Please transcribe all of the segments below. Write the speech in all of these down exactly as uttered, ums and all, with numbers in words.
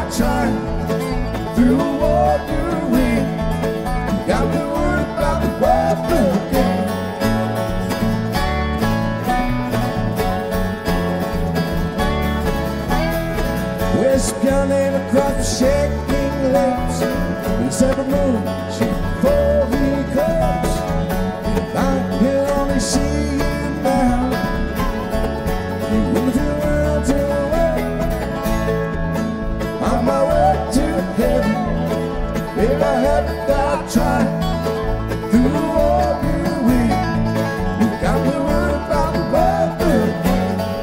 die trying through a war you win. You got me worried about the weather again. Westbound and across the shaking lakes, he's every moon before he comes. If I can only see you now, you wouldn't feel world to away. On my way to heaven, if I had to die trying through the war you win. You got me worried about the weather again.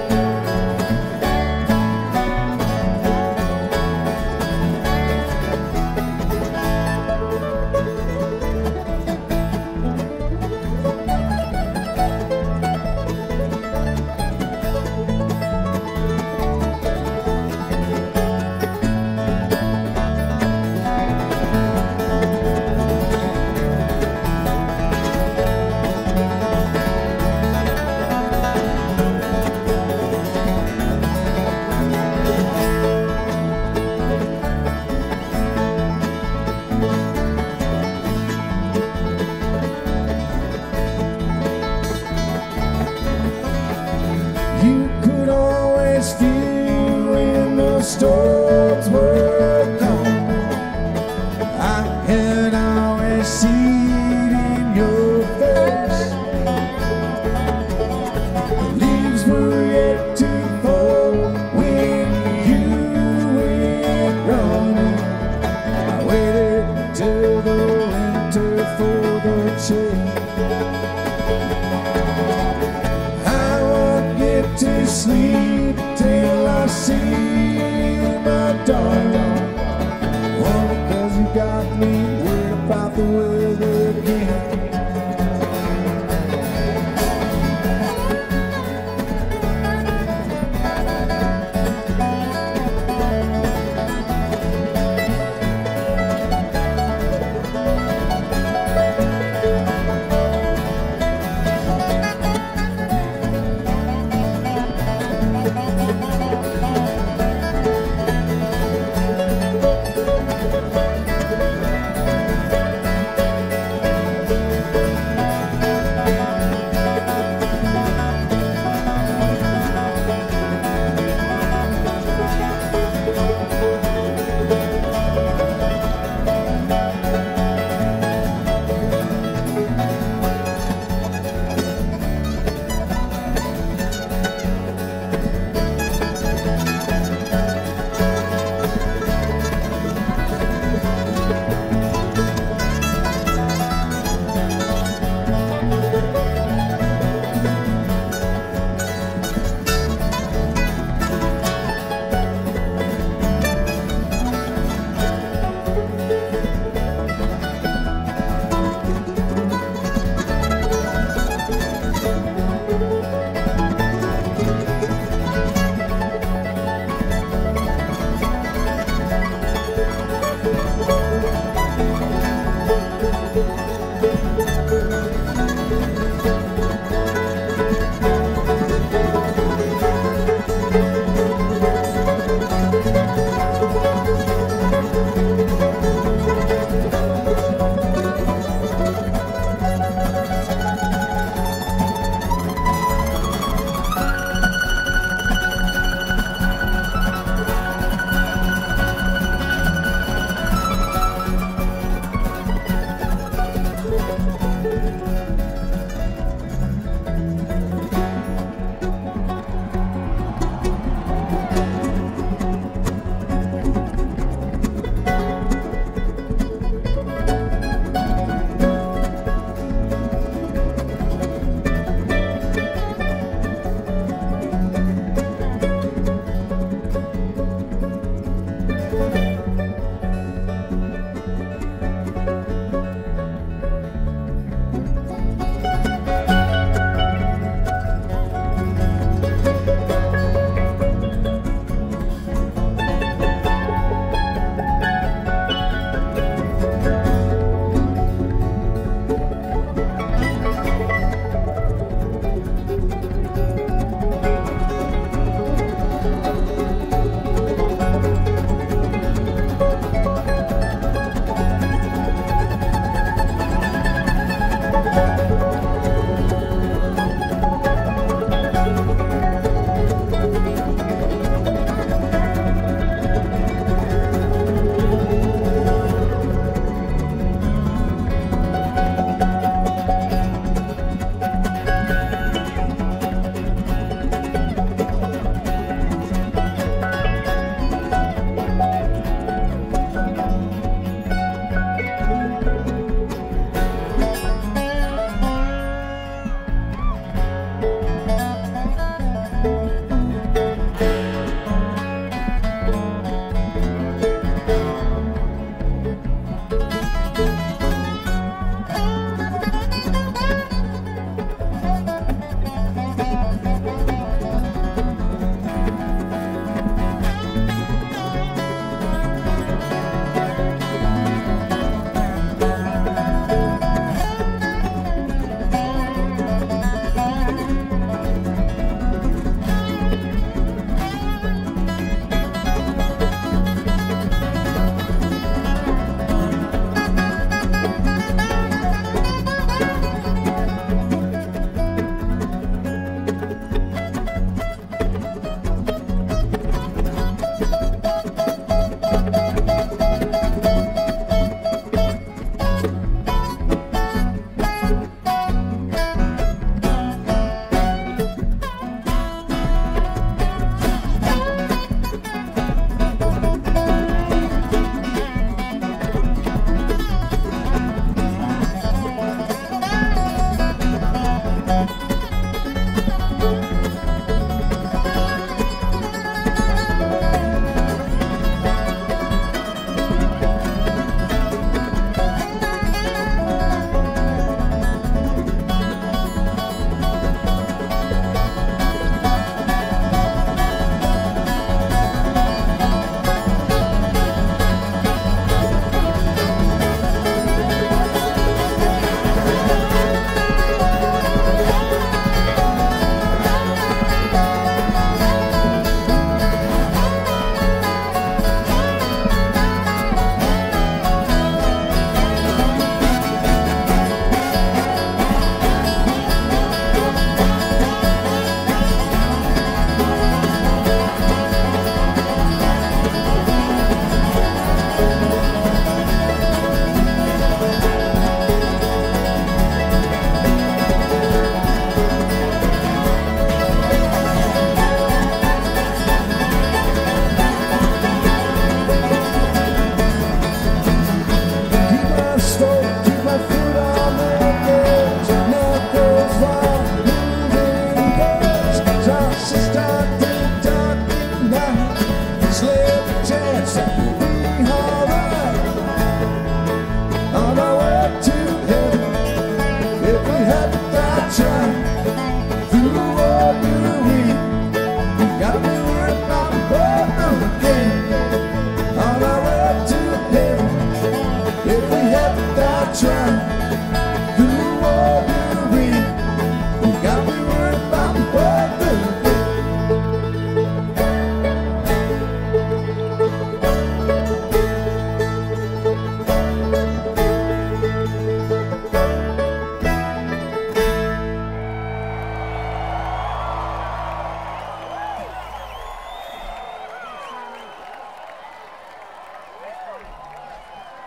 You could always feel when the storms were gone. I had always seen in your face. The leaves were yet to fall when you went running. I waited till the winter for the change. To sleep till I see my darling. Only 'cause you got me worried about the weather again.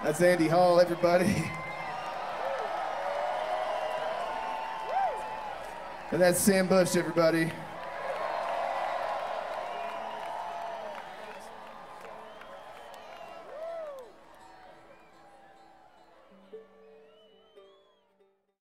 That's Andy Hall, everybody. And that's Sam Bush, everybody.